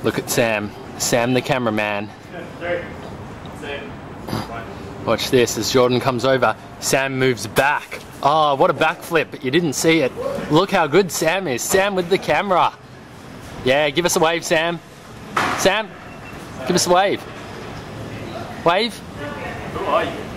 Look at Sam. Sam the cameraman. Watch this as Jordan comes over. Sam moves back. Oh, what a backflip. You didn't see it. Look how good Sam is. Sam with the camera. Yeah, give us a wave, Sam. Sam, give us a wave. Wave. Who are you?